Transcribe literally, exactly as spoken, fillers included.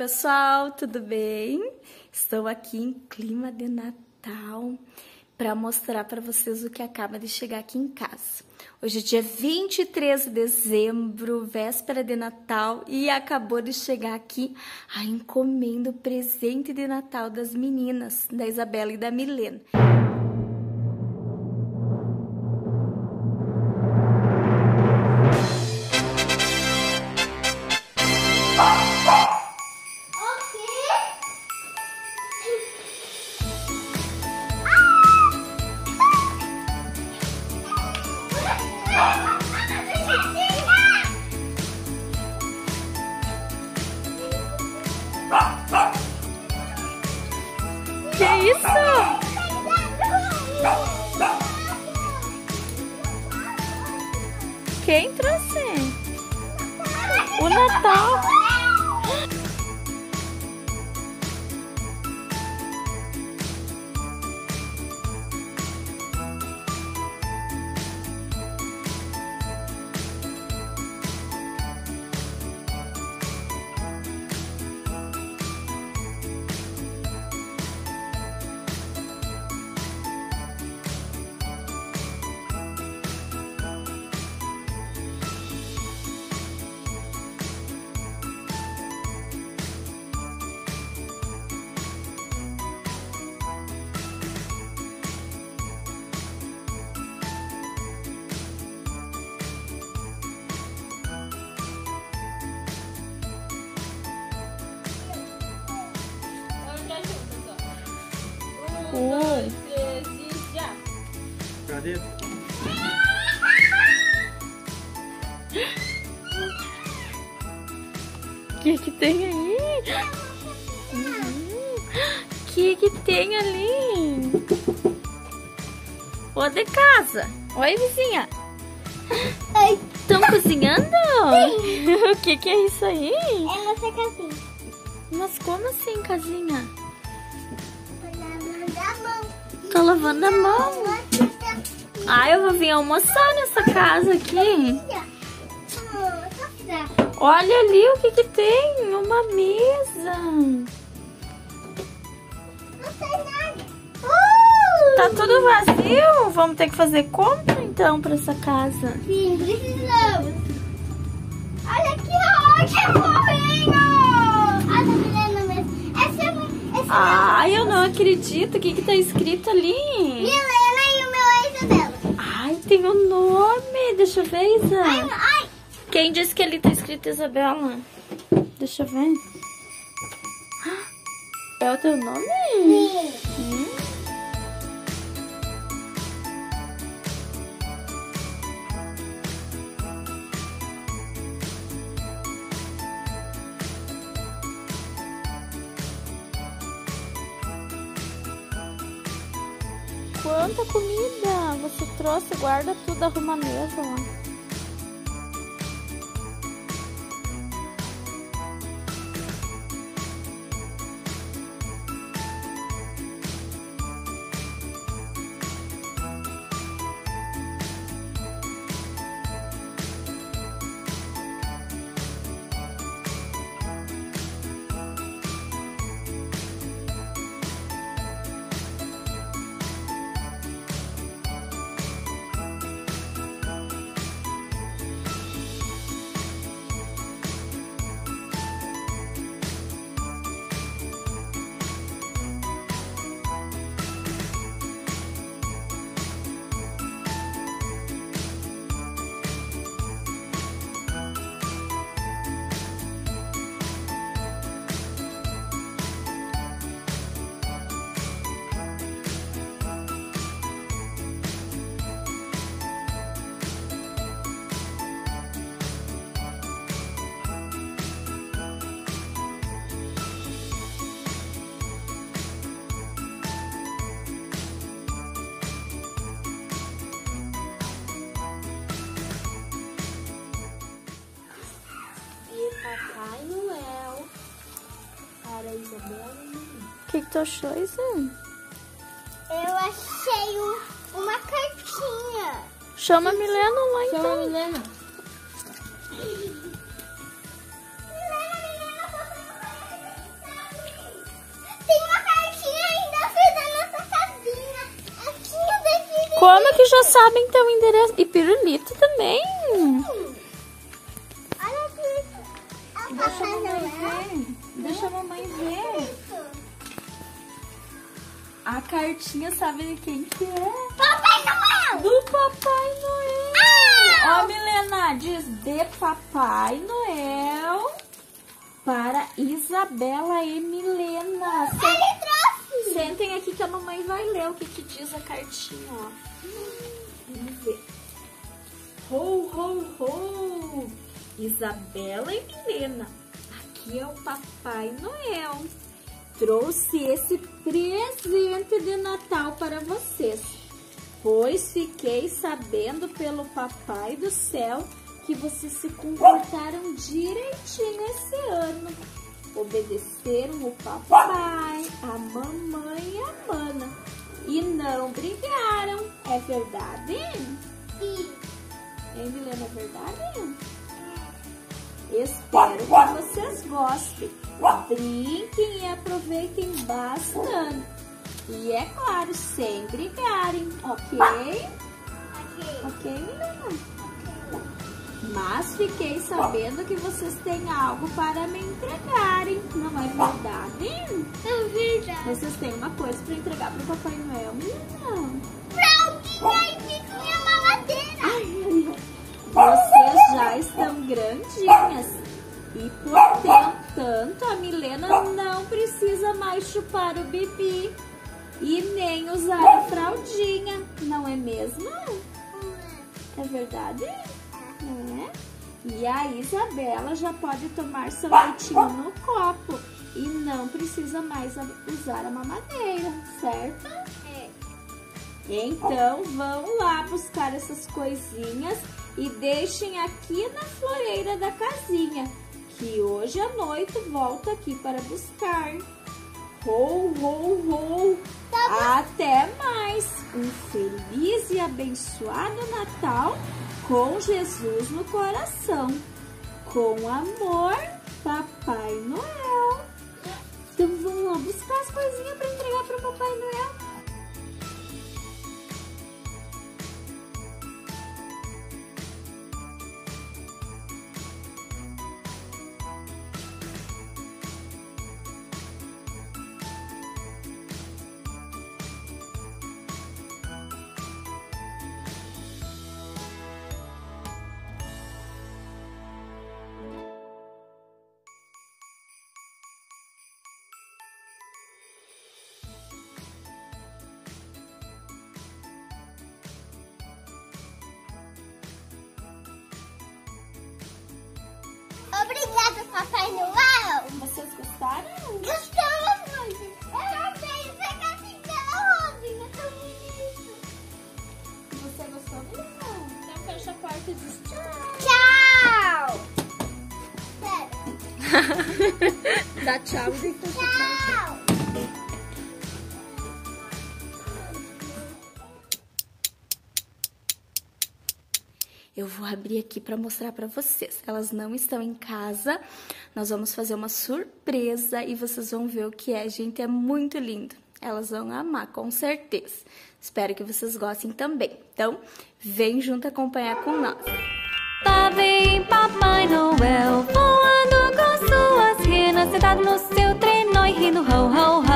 pessoal, tudo bem? Estou aqui em clima de Natal para mostrar para vocês o que acaba de chegar aqui em casa. Hoje é dia vinte e três de dezembro, véspera de Natal, e acabou de chegar aqui a encomenda, o presente de Natal das meninas, da Isabela e da Milena. Que isso? Quem trouxe? O Natal. Um, dois, três e já! Cadê? O que que tem aí? O que que tem ali? Ô, de casa. Oi, vizinha. Estão cozinhando? O que que é isso aí? É nossa casinha. Mas como assim, casinha? Lavando a mão. Tô lavando a mão. Ah, eu vou vir almoçar nessa casa aqui. Olha ali o que que tem. Uma mesa. Não tem nada. Tá tudo vazio? Vamos ter que fazer compra então pra essa casa. Sim, precisamos. Olha aqui, ó, que correndo. Ah, tá Milena mesmo. Essa é essa Ai, eu não acredito. O que que tá escrito ali? Milena e o meu é Isabela. Ai, tem o um nome. Deixa eu ver, Isa. Ai, ai. Quem disse que ali tá escrito Isabela? Deixa eu ver. É o teu nome? Sim. Hum. Quanta comida! Você trouxe, guarda tudo, arruma a mesa lá. Papai Noel para a Isabela. O que, que tu achou, Isa? Eu achei um, uma cartinha. Chama a Milena lá então. Chama a Milena. Como que já sabem então o endereço? E pirulito também. Olha aqui. Deixa a mamãe ver. Deixa a mamãe ver. A cartinha, sabe de quem que é? Papai Noel! Do Papai Noel. Ah! Ó, Milena, diz de Papai Noel para Isabela e Milena. Ele trouxe! Sentem aqui que a mamãe vai ler o que, que diz a cartinha, ó. Vamos ver. Ho, ho, ho! Isabela e Milena, aqui é o Papai Noel. Trouxe esse presente de Natal para vocês, pois fiquei sabendo pelo Papai do Céu que vocês se comportaram direitinho esse ano. Obedeceram o papai, a mamãe e a mana. E não brigaram. É verdade? Sim. Hein, Milena, é verdade? Espero que vocês gostem. Brinquem e aproveitem bastante. E é claro, sem brigarem, ok? Ok. Ok, Milena? Mas fiquei sabendo que vocês têm algo para me entregarem. Não é verdade? É verdade. Vocês têm uma coisa para entregar para o Papai Noel, Milena? Pra alguém vai vir minha mamadeira. Ai, ai, ai. Vocês já estão grandinhas. E, portanto, a Milena não precisa mais chupar o bibi. E nem usar a fraldinha. Não é mesmo? É verdade? É. E a Isabela já pode tomar seu leitinho no copo e não precisa mais usar a mamadeira, certo? É. Então vão lá buscar essas coisinhas e deixem aqui na floreira da casinha, que hoje à noite volto aqui para buscar. Ho, ho, ho! Até mais! Um feliz e abençoado Natal com Jesus no coração. Com amor, Papai Noel. Então vamos lá buscar as coisinhas para entregar para o Papai Noel. Obrigada, Papai Noel. Vocês gostaram? Gostamos muito. Eu amei essa casinha rosinha, tão bonito. Você gostou mesmo? Então fecha a porta e diz Tchau. Sério. dá tchau e depois Tchau. Eu vou abrir aqui para mostrar para vocês. Elas não estão em casa. Nós vamos fazer uma surpresa e vocês vão ver o que é, gente. É muito lindo. Elas vão amar, com certeza. Espero que vocês gostem também. Então, vem junto acompanhar com nós. Lá vem Papai Noel voando com suas renas, sentado no seu trenó e rindo ho, ho,